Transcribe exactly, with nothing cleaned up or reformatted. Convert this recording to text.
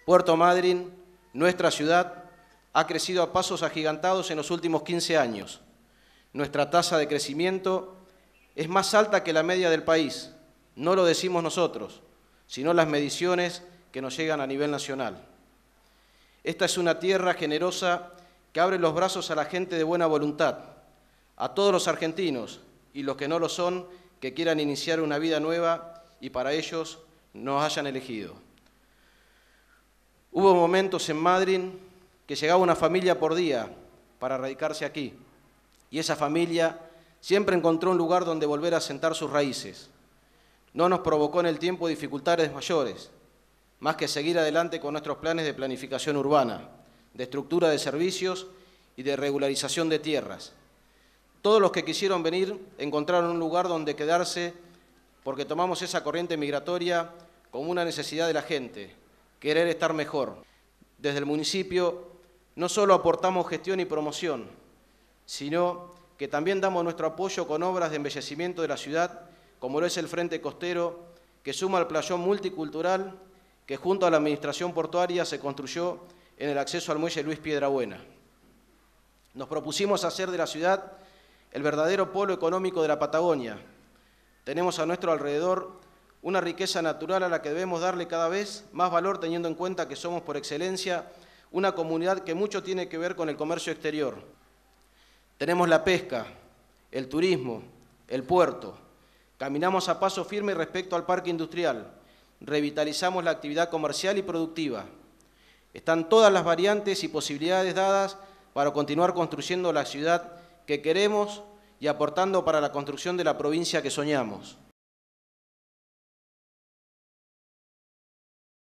Puerto Madryn, nuestra ciudad, ha crecido a pasos agigantados en los últimos quince años. Nuestra tasa de crecimiento es más alta que la media del país. No lo decimos nosotros, sino las mediciones que nos llegan a nivel nacional. Esta es una tierra generosa que abre los brazos a la gente de buena voluntad, a todos los argentinos y los que no lo son, que quieran iniciar una vida nueva y para ellos nos hayan elegido. Hubo momentos en Madryn que llegaba una familia por día para radicarse aquí, y esa familia siempre encontró un lugar donde volver a sentar sus raíces. No nos provocó en el tiempo dificultades mayores, más que seguir adelante con nuestros planes de planificación urbana, de estructura de servicios y de regularización de tierras. Todos los que quisieron venir encontraron un lugar donde quedarse porque tomamos esa corriente migratoria como una necesidad de la gente, querer estar mejor. Desde el municipio no solo aportamos gestión y promoción, sino que también damos nuestro apoyo con obras de embellecimiento de la ciudad, como lo es el Frente Costero, que suma al playón multicultural que junto a la Administración Portuaria se construyó en el acceso al muelle Luis Piedrabuena. Nos propusimos hacer de la ciudad el verdadero polo económico de la Patagonia. Tenemos a nuestro alrededor una riqueza natural a la que debemos darle cada vez más valor, teniendo en cuenta que somos por excelencia una comunidad que mucho tiene que ver con el comercio exterior. Tenemos la pesca, el turismo, el puerto. Caminamos a paso firme respecto al parque industrial. Revitalizamos la actividad comercial y productiva. Están todas las variantes y posibilidades dadas para continuar construyendo la ciudad que queremos y aportando para la construcción de la provincia que soñamos.